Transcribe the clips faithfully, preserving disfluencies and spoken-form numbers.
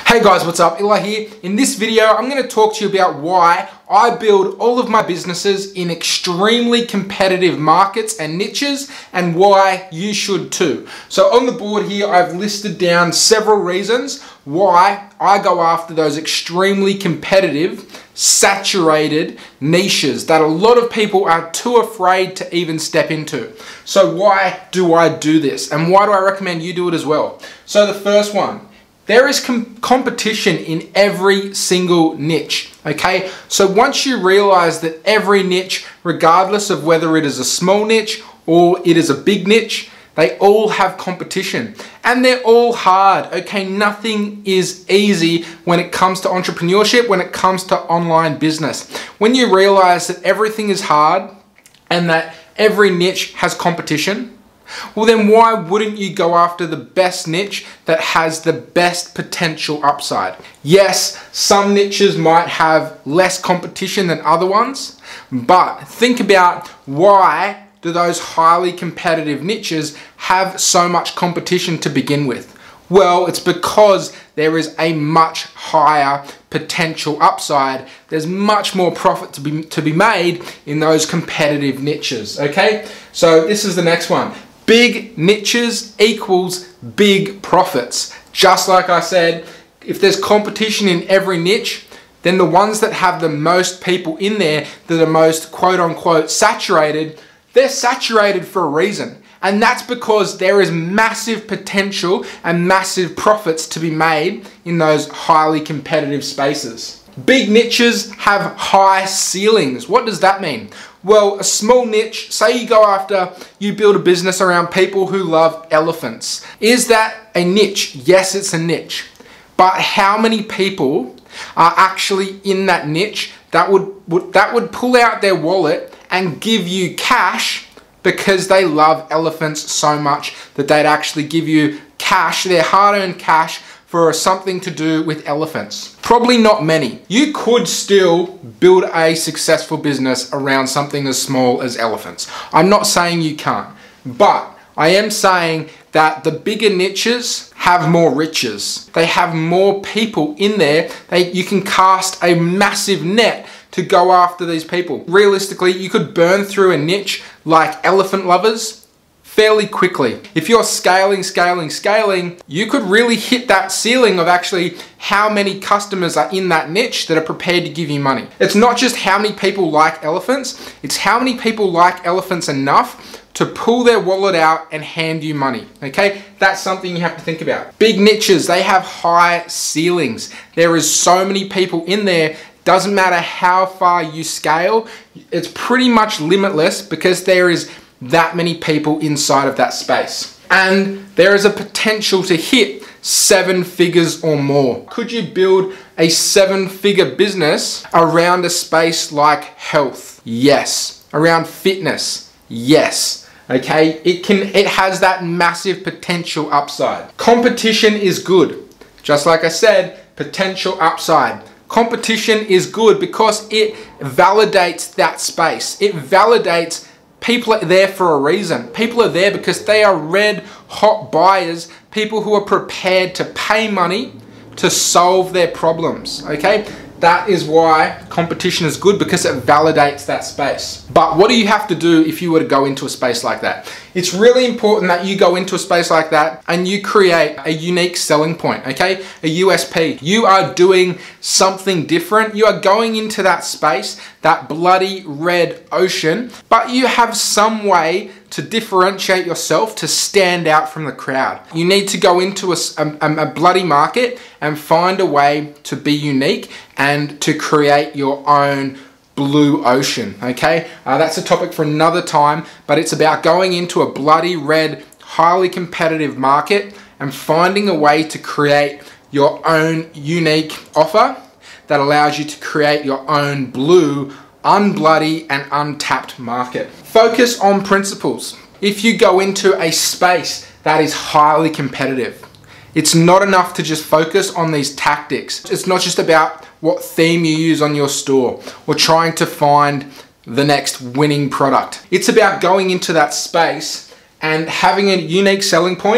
Hey guys, what's up? Eli here. In this video, I'm going to talk to you about why I build all of my businesses in extremely competitive markets and niches, and why you should too. So on the board here, I've listed down several reasons why I go after those extremely competitive, saturated niches that a lot of people are too afraid to even step into. So why do I do this? And why do I recommend you do it as well? So the first one, there is com competition in every single niche, okay? So once you realize that every niche, regardless of whether it is a small niche or it is a big niche, they all have competition and they're all hard, okay? Nothing is easy when it comes to entrepreneurship, when it comes to online business. When you realize that everything is hard and that every niche has competition, well then why wouldn't you go after the best niche that has the best potential upside? Yes, some niches might have less competition than other ones, but think about why do those highly competitive niches have so much competition to begin with? Well, it's because there is a much higher potential upside. There's much more profit to be, to be made in those competitive niches, okay? So this is the next one. Big niches equals big profits. Just like I said, if there's competition in every niche, then the ones that have the most people in there, that are most quote unquote saturated, they're saturated for a reason. And that's because there is massive potential and massive profits to be made in those highly competitive spaces. Big niches have high ceilings. What does that mean? Well, a small niche, say you go after, you build a business around people who love elephants. Is that a niche? Yes, it's a niche. But how many people are actually in that niche that would, would, that would pull out their wallet and give you cash because they love elephants so much that they'd actually give you cash, their hard-earned cash, for something to do with elephants? Probably not many. You could still build a successful business around something as small as elephants. I'm not saying you can't, but I am saying that the bigger niches have more riches. They have more people in there. They, you can cast a massive net to go after these people. Realistically, you could burn through a niche like elephant lovers fairly quickly. If you're scaling, scaling, scaling, you could really hit that ceiling of actually how many customers are in that niche that are prepared to give you money. It's not just how many people like elephants, it's how many people like elephants enough to pull their wallet out and hand you money, okay? That's something you have to think about. Big niches, they have high ceilings. There is so many people in there. Doesn't matter how far you scale, it's pretty much limitless because there is that many people inside of that space. And there is a potential to hit seven figures or more. Could you build a seven figure business around a space like health? Yes. Around fitness? Yes. Okay, it can, it has that massive potential upside. Competition is good. Just like I said, potential upside. Competition is good because it validates that space. It validates people are there for a reason. People are there because they are red hot buyers, people who are prepared to pay money to solve their problems, okay? That is why competition is good, because it validates that space. But what do you have to do if you were to go into a space like that? It's really important that you go into a space like that and you create a unique selling point, okay? A U S P. You are doing something different. You are going into that space, that bloody red ocean, but you have some way to differentiate yourself, to stand out from the crowd. You need to go into a, a, a bloody market and find a way to be unique and to create your own blue ocean, okay? Uh, that's a topic for another time, but it's about going into a bloody red, highly competitive market and finding a way to create your own unique offer that allows you to create your own blue, unbloody and untapped market. Focus on principles. If you go into a space that is highly competitive, it's not enough to just focus on these tactics. It's not just about what theme you use on your store or trying to find the next winning product. It's about going into that space and having a unique selling point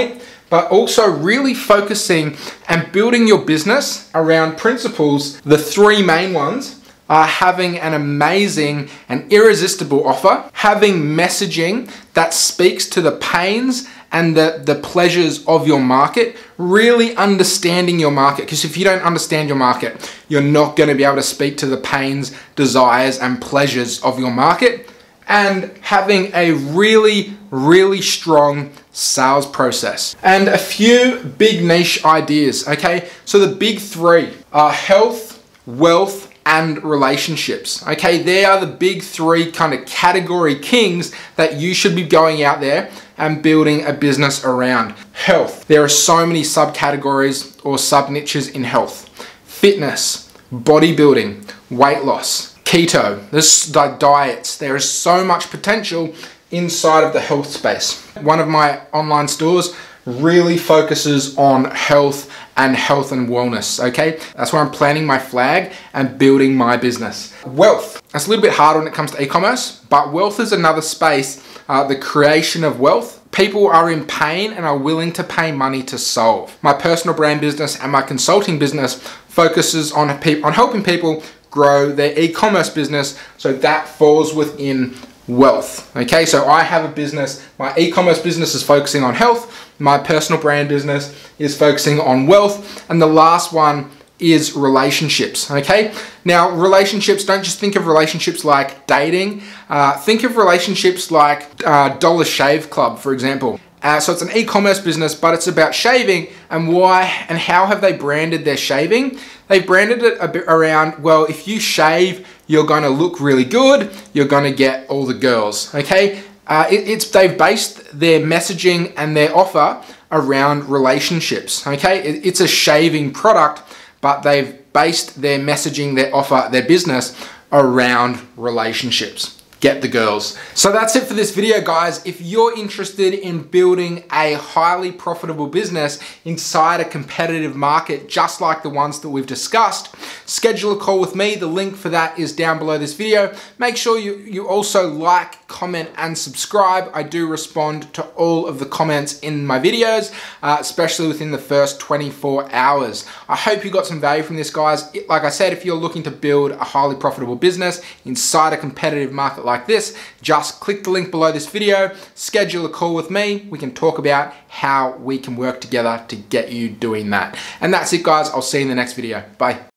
but also really focusing and building your business around principles. The three main ones are having an amazing and irresistible offer, having messaging that speaks to the pains and the, the pleasures of your market, really understanding your market. Because if you don't understand your market, you're not gonna be able to speak to the pains, desires, and pleasures of your market. And having a really, really strong sales process. And a few big niche ideas, okay? So the big three are health, wealth, and relationships. Okay, they are the big three kind of category kings that you should be going out there and building a business around. Health. There are so many subcategories or sub niches in health. Fitness, bodybuilding, weight loss, keto, there's like diets. There is so much potential inside of the health space. One of my online stores really focuses on health and health and wellness, okay? That's where I'm planting my flag and building my business. Wealth. That's a little bit harder when it comes to e-commerce, but wealth is another space, uh, the creation of wealth. People are in pain and are willing to pay money to solve. My personal brand business and my consulting business focuses on, on helping people grow their e-commerce business, so that falls within wealth. Okay, so I have a business, my e-commerce business is focusing on health, my personal brand business is focusing on wealth, and the last one is relationships. Okay, now relationships, don't just think of relationships like dating, uh, think of relationships like uh, Dollar Shave Club, for example. Uh, so it's an e-commerce business, but it's about shaving, and why and how have they branded their shaving? They've branded it a bit around, well, if you shave, you're gonna look really good, you're gonna get all the girls, okay? Uh, it, it's they've based their messaging and their offer around relationships, okay? It, it's a shaving product, but they've based their messaging, their offer, their business around relationships. Get the girls. So that's it for this video, guys. If you're interested in building a highly profitable business inside a competitive market, just like the ones that we've discussed, schedule a call with me. The link for that is down below this video. Make sure you, you also like, comment, and subscribe. I do respond to all of the comments in my videos, uh, especially within the first twenty-four hours. I hope you got some value from this, guys. Like I said, if you're looking to build a highly profitable business inside a competitive market like like this, just click the link below this video, schedule a call with me. We can talk about how we can work together to get you doing that. And that's it, guys. I'll see you in the next video. Bye.